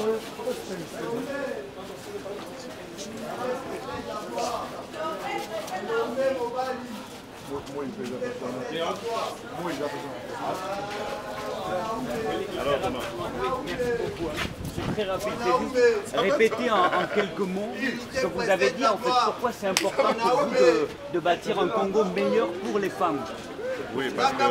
Alors, comment? Merci beaucoup. C'est très rapide. C'est juste répéter en quelques mots ce que vous avez dit. En fait, pourquoi c'est important pour vous de bâtir un Congo meilleur pour les femmes? Oui, parce que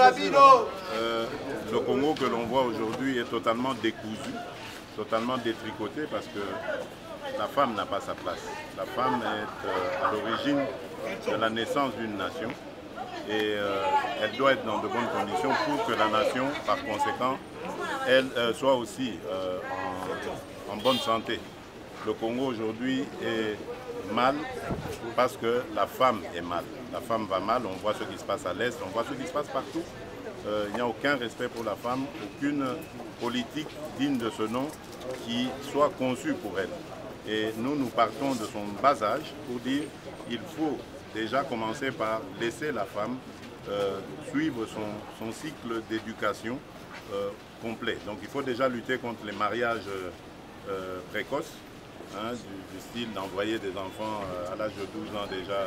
le Congo que l'on voit aujourd'hui est totalement décousu, totalement détricoté, parce que la femme n'a pas sa place. La femme est à l'origine de la naissance d'une nation et elle doit être dans de bonnes conditions pour que la nation, par conséquent, elle soit aussi en bonne santé. Le Congo aujourd'hui est mal parce que la femme est mal. La femme va mal, on voit ce qui se passe à l'Est, on voit ce qui se passe partout. Il n'y a aucun respect pour la femme, aucune politique digne de ce nom qui soit conçue pour elle. Et nous partons de son bas âge pour dire qu'il faut déjà commencer par laisser la femme suivre son cycle d'éducation complet. Donc il faut déjà lutter contre les mariages précoces, hein, du style d'envoyer des enfants à l'âge de 12 ans déjà,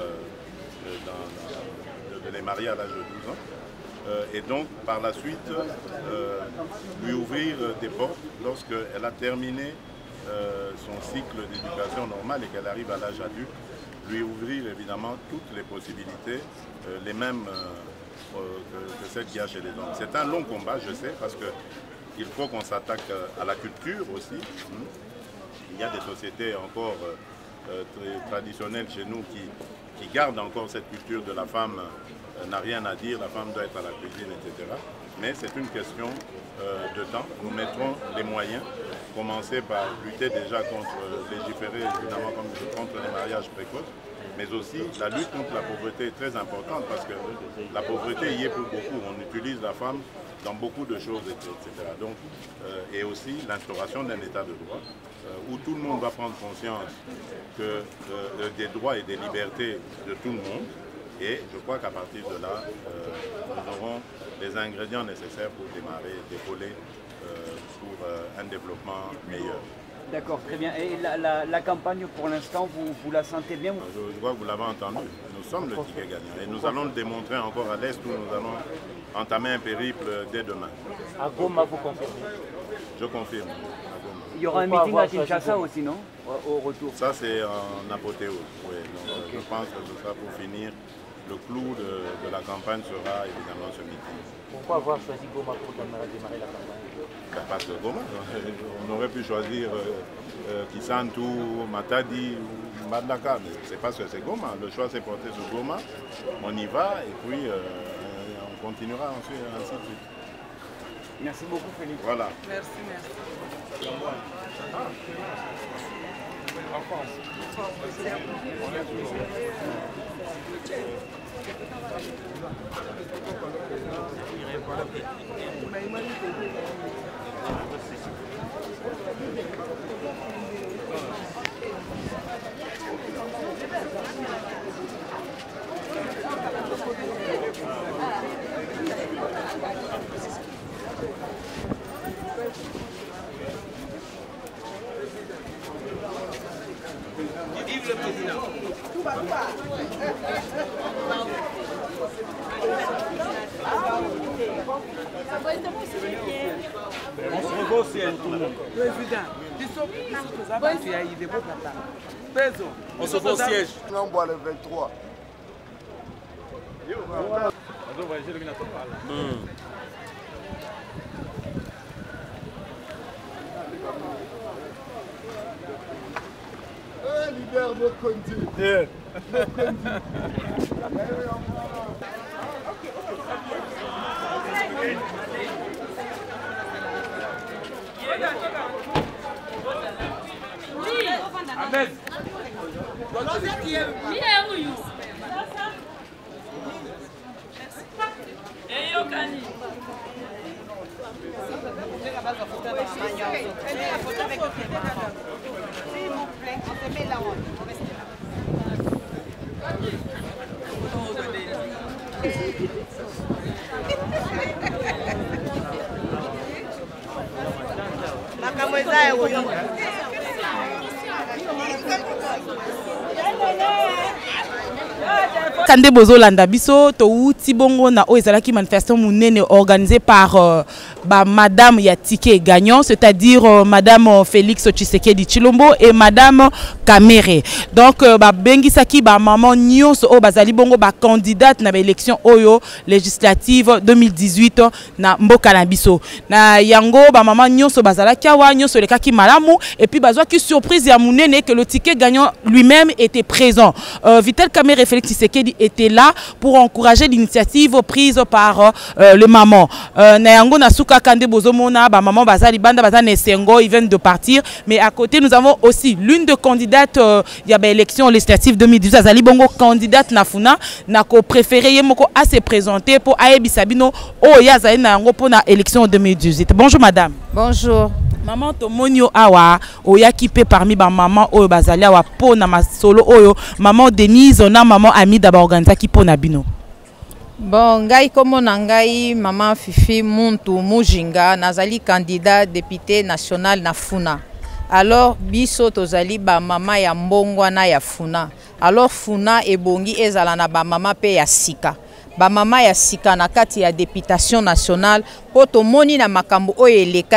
de les marier à l'âge de 12 ans. Et donc par la suite lui ouvrir des portes lorsqu'elle a terminé son cycle d'éducation normale et qu'elle arrive à l'âge adulte, lui ouvrir évidemment toutes les possibilités, les mêmes que celles qu'il y a chez les hommes. C'est un long combat, je sais, parce qu'il faut qu'on s'attaque à la culture aussi. Il y a des sociétés encore très traditionnelles chez nous qui gardent encore cette culture de la femme n'a rien à dire, la femme doit être à la cuisine, etc. Mais c'est une question de temps. Nous mettrons les moyens, commencer par lutter déjà contre, légiférer évidemment contre les mariages précoces, mais aussi la lutte contre la pauvreté est très importante parce que la pauvreté y est pour beaucoup. On utilise la femme dans beaucoup de choses, etc. Donc, et aussi l'instauration d'un état de droit où tout le monde va prendre conscience des droits et des libertés de tout le monde. Et je crois qu'à partir de là, nous aurons les ingrédients nécessaires pour démarrer, décoller pour un développement meilleur. D'accord, très bien. Et la campagne, pour l'instant, vous la sentez bien? Je crois que vous l'avez entendu. Nous sommes le ticket gagnant. Et nous allons le démontrer encore à l'Est où nous allons entamer un périple dès demain. À Goma, vous confirmez? Je confirme. Il y aura un meeting à Kinshasa aussi, non? Au retour. Ça, c'est en apothéose. Oui. Donc, je pense que ce sera pour finir. Le clou de la campagne sera évidemment ce meeting. Pourquoi avoir choisi Goma pour démarrer la campagne? Parce que Goma, on aurait pu choisir Kisantu, Matadi ou Madaka, mais c'est parce que c'est Goma. Le choix s'est porté sur Goma, on y va et puis on continuera ensuite, ainsi de suite. Merci beaucoup Félix. Voilà. Merci. En France. On est toujours. Vive le président. On se revoit aussi à tout le monde. Président, On se voit au siège. On boit le 23. Leader de Kondi. Ahmed. Kande bozo landa biso to uti bongo na o ezalaki manifestation munene organisée par madame ya ticket gagnant, c'est-à-dire madame Félix Tshisekedi Tshilombo et madame Kamere. Donc bengisaki maman nyonso o bazali bongo candidate na élection oyo législative 2018 na mboka na biso. Na yango maman nyonso bazalaki awa nyonso lekaki malamu et puis bazwaki surprise ya munene que le ticket gagnant lui-même était présent. Vital Kamere et Félix Tshisekedi était là pour encourager l'initiative prise par le maman. Nayango Nasuka Kande Bozomona, maman Bazali Banda Bazane Sengo, ils viennent de partir. Mais à côté, nous avons aussi l'une de candidates il y a l'élection législative 2018. Azali Bongo candidate Nafuna, Nako préféré Yemoko à se présenter pour Ayebi Sabino, oh Yazali Nayango pour la élection 2018. Bonjour madame. Bonjour. Maman Tomonio Awa, Oya Kipe parmi ba maman Oyo Bazali Awa po na masolo Oyo, maman Denise, na maman Ami d'aba organisa ki po na bino. Bon, ngai komo na ngai maman Fifi Muntu Mujinga, nazali candidat député national na Funa. Alors biso tozali ba mama ya mbongwa na ya Funa. Alors Funa ebongi ezala na ba mama pe ya sika. Ba mama ya sika na kati ya députation nationale po tomoni na makambo oyo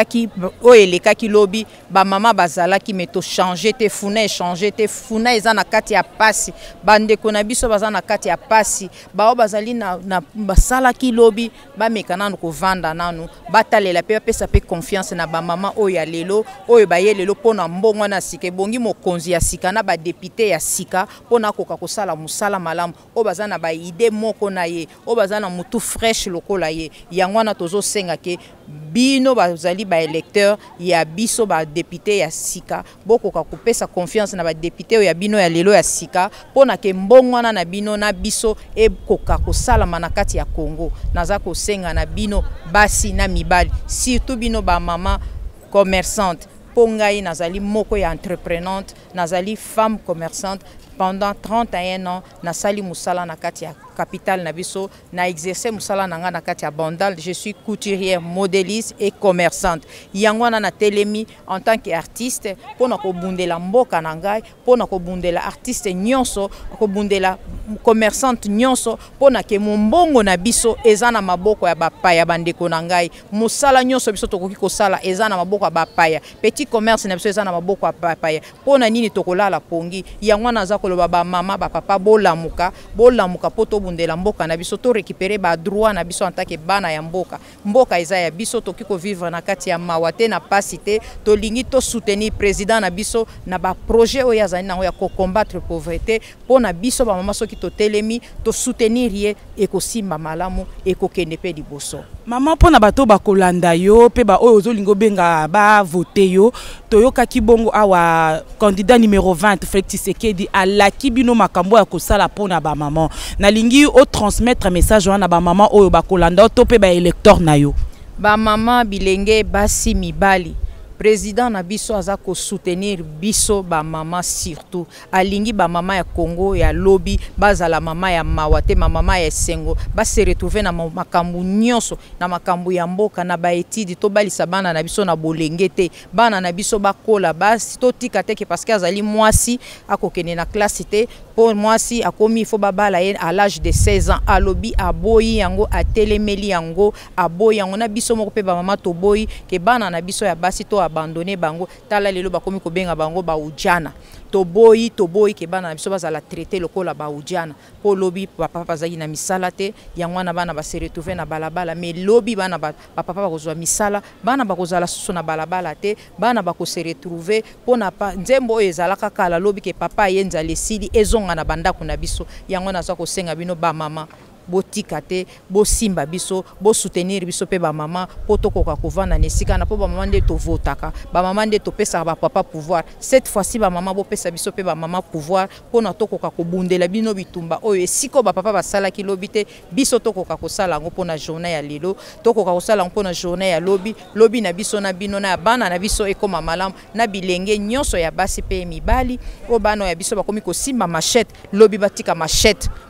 elekaki lobi ba mama bazalaki meto changer te Funa changer te Funa eza na kati ya pasi bandeko na biso baza na kati ya pasi bao bazali na basalaki lobi ba mekana ko vanda nanu batalela pe pesa pe confiance na ba mama oyo ya lelo oyo ba ye lelo pona mbongwa na sika bongi mokonzi ya sika na ba député ya sika pona koka kosala musala malamu o baza na ba idée moko na ye o baza na mutu fresh lokola ye yango na tozo senga ke bino bazali ba électeur ya biso ba député ya sika boko ka kopesa confiance na ba député ya bino ya lelo ya sika pona ke mbongwana na bino na biso e koka kosala manakati ya Congo naza ko senga na bino basi na mibali surtout bino ba mama commerçante pongai nazali moko ya entreprenante nazali femme commerçante pendant 31 ans nasali musala na kati ya capitale Nabiso, na exercé musala nanga na kati ya Bandal. Je suis couturière, modéliste et commerçante. Yangwana na telemi en tant qu'artiste pour na ko bundela mboka nangai, pour na ko bundela artiste nyonso, ko bundela commerçante nyonso, pour na ke mbongo na biso ezana maboko ya bapaya bandeko nangai. Musala nyonso biso tokoki ko sala ezana maboko ya bapaya. Petit commerce na biso ezana maboko ya bapaya. Pour na nini tokolala pongi? Yangwana za koloba ba mama ba papa bolamuka poto bundela mboka na biso to récupérer ba droit na biso en tant que bana ya mboka eza ya biso to kiko vivre na kati ya mawate na pasité to lingi to soutenir président na biso na ba projet o ya zani na ya ko combattre pauvreté pona biso ba mama soki to telemi to soutenir ye ekosimba malamu ekokende pe liboso. Maman pona bato ba kolanda yo pe ba oyo zolingo benga ba voter yo toyoka kibongo awa candidat numéro 20 Félix Tshisekedi ala kibino makambo ya kosala pona ba maman na lingi o transmettre message wana ba maman oyo ba kolanda to pe ba électeur na yo ba maman bilenge basi mibali président na biso aza ko soutenir biso ba mama surtout alingi ba mama ya Congo ya lobi bazala mama ya mawate mama ya sengo ba se retrouver na makambu nyonso na makambu ya mboka na ba étude to balisa bana na biso na bolengete bana na biso bakola basi to tika teke parce que azali mwasi akokene na classe te pour mwasi akomi il faut babala à l'âge de 16 ans alobi aboyi yango atelemeli yango aboyi yango na biso moko pe ba mama to boyi ke bana na biso ya basi to abandonné bango tala lelo bakomi ko benga bango ba ujana to boyi ke bana na biso bazala traiter lokola ba ujana po lobi papa bazali na misala te yango na bana ba se retrouver na balabala mais lobi bana papa bakozwa misala bana bakozala susu na balabala te bana bako se retrouver pona pa nzembo ezalaka kala lobi ke papa yenza lesili ezonga na bandako na biso yango na za ko senga bino ba mama botika te bo simba biso bo soutenir biso pe ba mama poto koka kovanda nesika na po ba mama nde to votaka ba mama nde to pesa ba papa pouvoir cette fois-ci ba mama bo pesa biso pe ba mama pouvoir pona to koka ko bundela bino bitumba oyo esiko ba papa basala ki lobi te biso to koka ko sala ngo pona journée ya lelo to koka ko sala ngo pona journée ya lobi na biso na bino na bana na biso ekoma malamu na bilenge nyonso ya basi pe mibali o bana ya biso bakomi ko simba machette lobi batika machette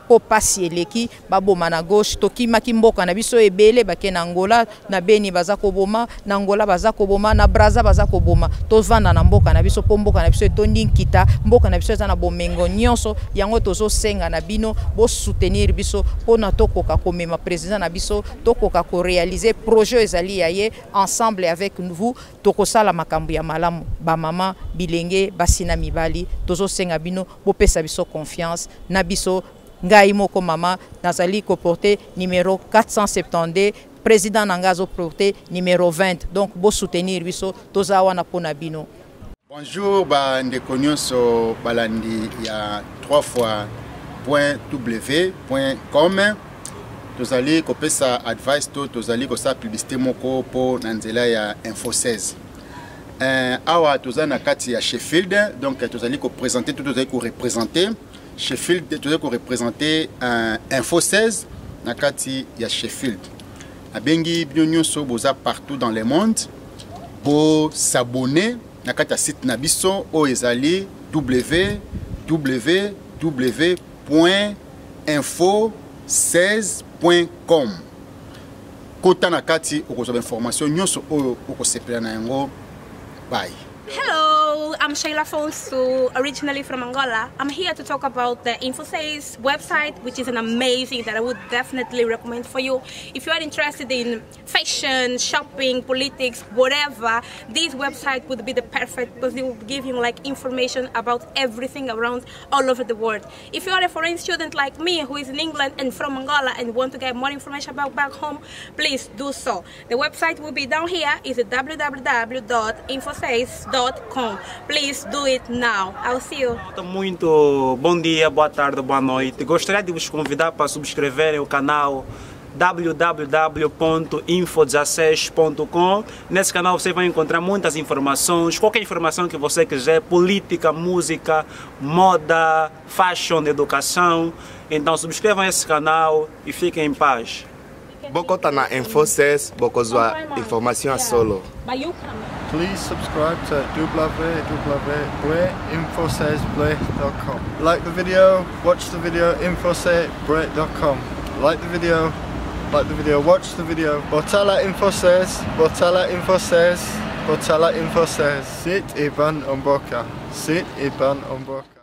po pasi eleki baboma na gauche tokimaki mboka na biso ebele bake na Angola na Beni baza koboma na Angola baza koboma na Brazza baza koboma tovanda na mboka na biso po mboka na biso etondi nkita mboka na biso eza na bomengo nyonso yango tozosenga na bino bo soutenir biso pona tokoka komema président na biso tokoka ko réaliser projet ezali yaye ensemble avec vous tokosala makambo ya malamu ba mama bilenge basina mibali tozosenga bino bo pesa biso confiance na biso ngai moko mama nazali ko porter numéro 472 président nangazo porter numéro 20 donc bo soutenir biso tozawa na pona bino. Bonjour ba ndeko nyonso balandi ya 3 fois .w.com tozali kopesa advice to tozali kosa publicité moko po na nzela ya Info 16 awa tozali na kati ya Sheffield donc tozali ko présenter tout tozali ko représenter Sheffield tozali ko représenter Info 16 na kati ya Sheffield abengi bino nyonso boza partout dans le monde pour s'abonner na kati ya site na biso o ezali www.info16.com kota na kati okozwa information nyonso oyo okosepela na yango. Bye. Hello, I'm Sheila Fonsu, originally from Angola. I'm here to talk about the Info6 website, which is an amazing that I would definitely recommend for you. If you are interested in fashion, shopping, politics, whatever, this website would be the perfect because it will give you like information about everything around all over the world. If you are a foreign student like me who is in England and from Angola and want to get more information about back home, please do so. The website will be down here. Is www.info6.com. Please do it now. I'll see you. Muito bom dia, boa tarde, boa noite. Gostaria de vos convidar para subscreverem o canal www.info16.com. Nesse canal você vai encontrar muitas informações, qualquer informação que você quiser, política, música, moda, fashion, educação. Então subscrevam esse canal e fiquem em paz. Bokota na Info6, bokozwa information a solo. Please subscribe to www.info16.com. Like the video, watch the video, info16.com. Like the video, watch the video. Botala Info16, Botala Info16, Botala Info16. Sit Iban Omboka. Sit Iban Omboka.